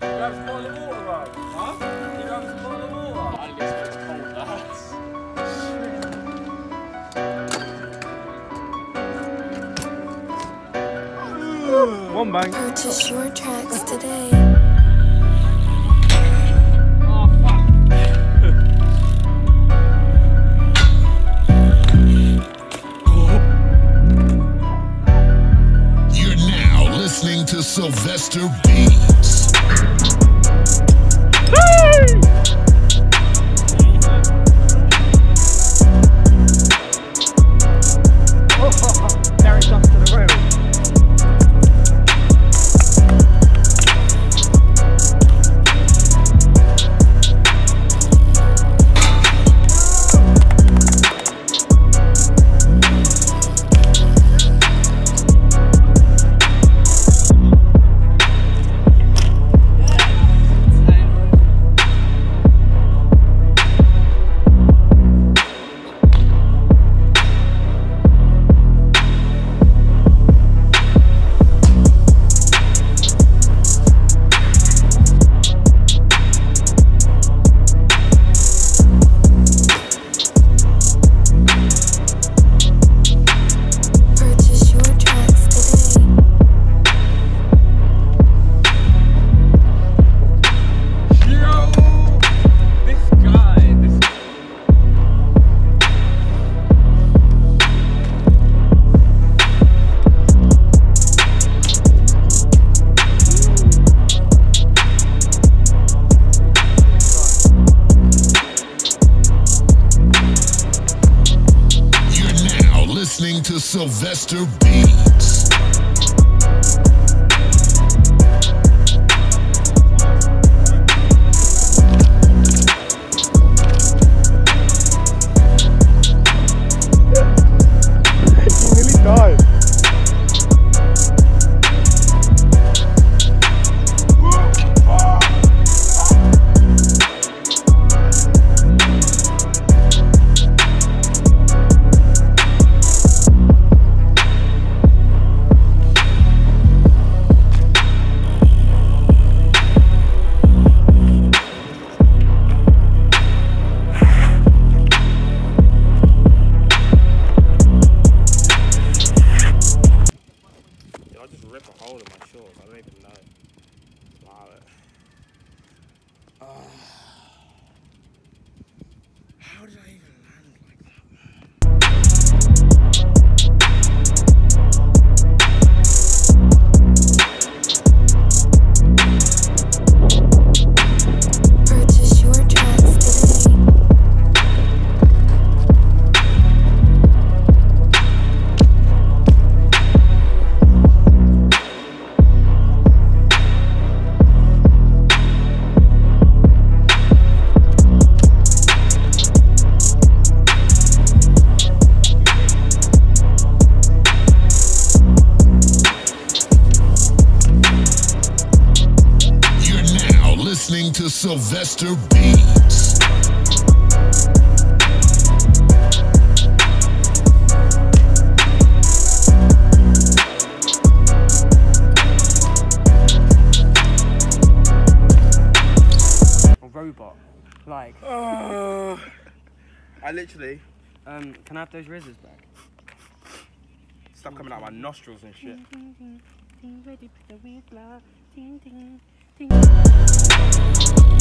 have some bottle of water, bro? Huh? You have some bottle of water? I listen, it's cold, lads. One bang. Purchase your tracks today. Oh, fuck. You're now listening to Sylvester Beats. Carry stuff to the rail. Listening to Sylvester Beats. You nearly died. I just rip a hole in my shorts, I don't even know. Wow. How did I even land like that? Purchase your tracks today. Listening to Sylvester Beats. A robot, like. I literally Can I have those rizzers back? stuff coming out my nostrils and shit. Ready for the